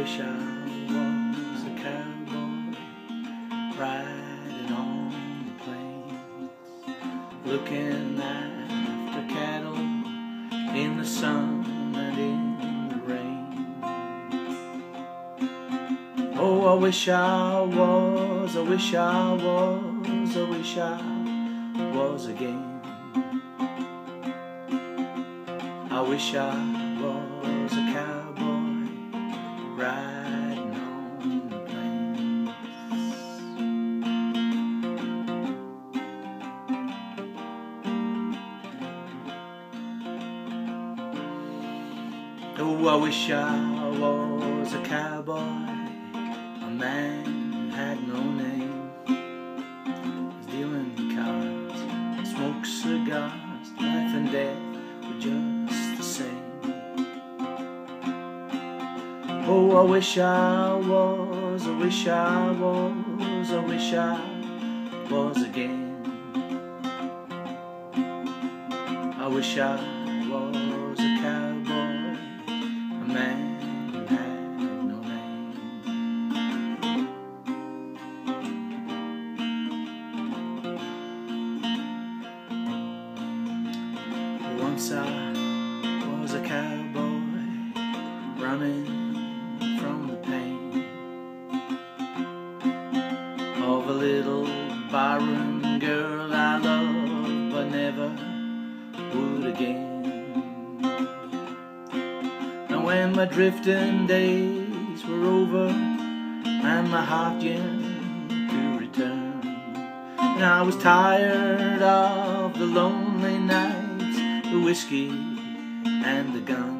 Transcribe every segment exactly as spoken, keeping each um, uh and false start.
wish I was a cowboy riding on the plains, looking after cattle in the sun and in the rain. Oh, I wish I was, I wish I was, I wish I was again. I wish I was a cowboy riding on the plains. Oh, I wish I was a cowboy, a man who had no name, dealing cards, smoke cigars, life and death were just the same. Oh, I wish I was, I wish I was, I wish I was again. I wish I was a cowboy, a man who had no name. Once I was a cowboy running from the pain of a little barroom girl I loved but never would again. And when my drifting days were over and my heart yearned to return, and I was tired of the lonely nights, the whiskey and the guns,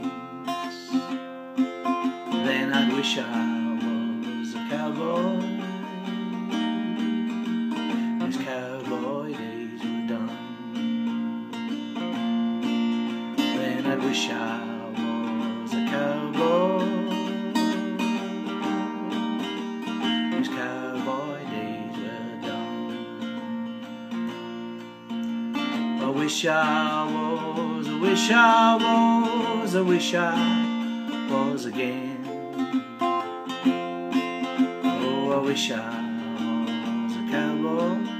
then I'd wish I was a cowboy. These cowboy days were done. Then I'd wish I was a cowboy. These cowboy days were done. I wish I was, I wish I was, I wish I was again. Oh, I wish I was a cowboy.